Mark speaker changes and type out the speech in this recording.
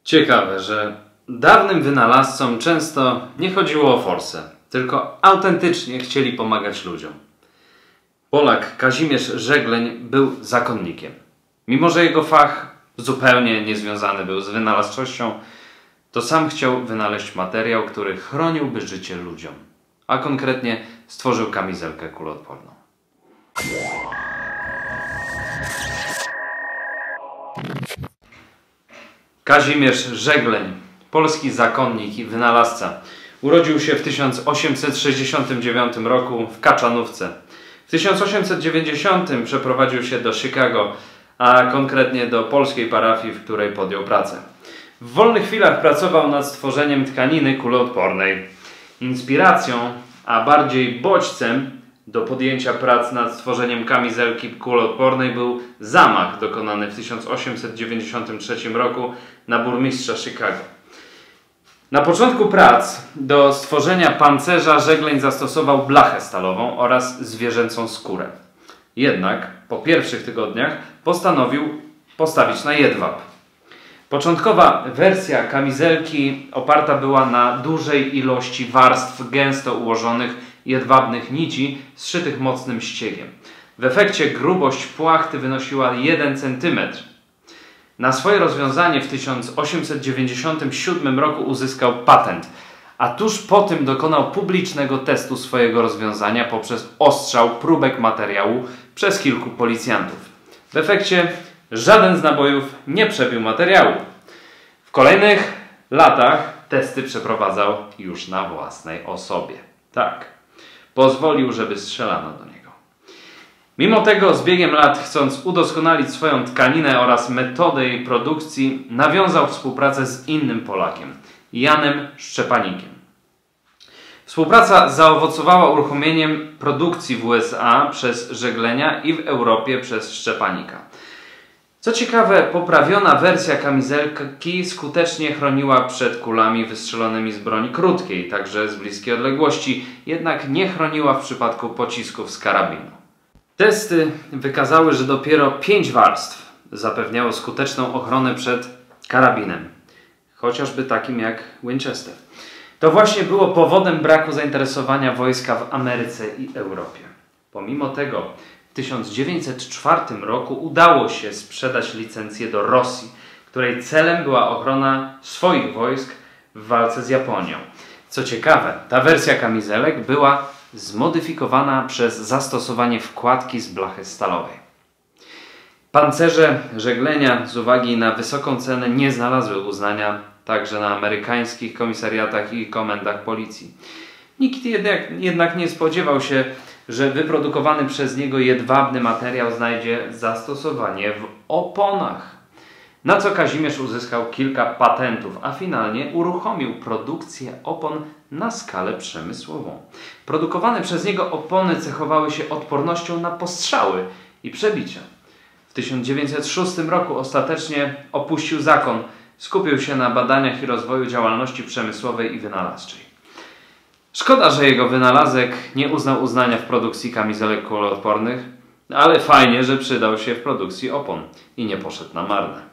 Speaker 1: Ciekawe, że dawnym wynalazcom często nie chodziło o forsę, tylko autentycznie chcieli pomagać ludziom. Polak Kazimierz Żegleń był zakonnikiem. Mimo że jego fach zupełnie niezwiązany był z wynalazczością, to sam chciał wynaleźć materiał, który chroniłby życie ludziom, a konkretnie stworzył kamizelkę kuloodporną. Kazimierz Żegleń, polski zakonnik i wynalazca. Urodził się w 1869 roku w Kaczanówce. W 1890 przeprowadził się do Chicago, a konkretnie do polskiej parafii, w której podjął pracę. W wolnych chwilach pracował nad stworzeniem tkaniny kuloodpornej. Inspiracją, a bardziej bodźcem do podjęcia prac nad stworzeniem kamizelki kuloodpornej był zamach dokonany w 1893 roku na burmistrza Chicago. Na początku prac do stworzenia pancerza Żegleń zastosował blachę stalową oraz zwierzęcą skórę. Jednak po pierwszych tygodniach postanowił postawić na jedwab. Początkowa wersja kamizelki oparta była na dużej ilości warstw gęsto ułożonych jedwabnych nici zszytych mocnym ściegiem. W efekcie grubość płachty wynosiła 1 cm. Na swoje rozwiązanie w 1897 roku uzyskał patent, a tuż po tym dokonał publicznego testu swojego rozwiązania poprzez ostrzał próbek materiału przez kilku policjantów. W efekcie żaden z nabojów nie przebił materiału. W kolejnych latach testy przeprowadzał już na własnej osobie. Tak, pozwolił, żeby strzelano do niego. Mimo tego z biegiem lat, chcąc udoskonalić swoją tkaninę oraz metodę jej produkcji, nawiązał współpracę z innym Polakiem, Janem Szczepanikiem. Współpraca zaowocowała uruchomieniem produkcji w USA przez Żeglenia i w Europie przez Szczepanika. Co ciekawe, poprawiona wersja kamizelki skutecznie chroniła przed kulami wystrzelonymi z broni krótkiej, także z bliskiej odległości, jednak nie chroniła w przypadku pocisków z karabinu. Testy wykazały, że dopiero 5 warstw zapewniało skuteczną ochronę przed karabinem, chociażby takim jak Winchester. To właśnie było powodem braku zainteresowania wojska w Ameryce i Europie. Pomimo tego w 1904 roku udało się sprzedać licencję do Rosji, której celem była ochrona swoich wojsk w walce z Japonią. Co ciekawe, ta wersja kamizelek była zmodyfikowana przez zastosowanie wkładki z blachy stalowej. Pancerze Żeglenia z uwagi na wysoką cenę nie znalazły uznania także na amerykańskich komisariatach i komendach policji. Nikt jednak nie spodziewał się, że wyprodukowany przez niego jedwabny materiał znajdzie zastosowanie w oponach. Na co Kazimierz uzyskał kilka patentów, a finalnie uruchomił produkcję opon na skalę przemysłową. Produkowane przez niego opony cechowały się odpornością na postrzały i przebicia. W 1906 roku ostatecznie opuścił zakon, skupił się na badaniach i rozwoju działalności przemysłowej i wynalazczej. Szkoda, że jego wynalazek nie uznał uznania w produkcji kamizelek kuloodpornych, ale fajnie, że przydał się w produkcji opon i nie poszedł na marne.